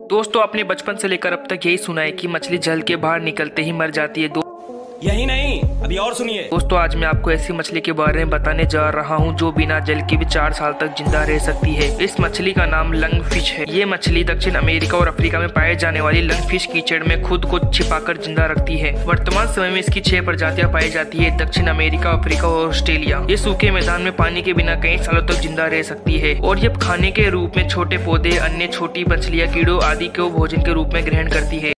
दोस्तों अपने बचपन से लेकर अब तक यही सुना है कि मछली जल के बाहर निकलते ही मर जाती है। यही नहीं, अभी और सुनिए दोस्तों आज मैं आपको ऐसी मछली के बारे में बताने जा रहा हूं जो बिना जल के भी 4 साल तक जिंदा रह सकती है। इस मछली का नाम लंग फिश है। ये मछली दक्षिण अमेरिका और अफ्रीका में पाए जाने वाली लंग फिश कीचड़ में खुद को छिपाकर जिंदा रखती है। वर्तमान समय में इसकी 6 प्रजातियां पाई जाती है, दक्षिण अमेरिका, अफ्रीका और ऑस्ट्रेलिया। ये सूखे मैदान में पानी के बिना कई सालों तक जिंदा रह सकती है और ये खाने के रूप में छोटे पौधे, अन्य छोटी मछलियां, कीड़ों आदि को भोजन के रूप में ग्रहण करती है।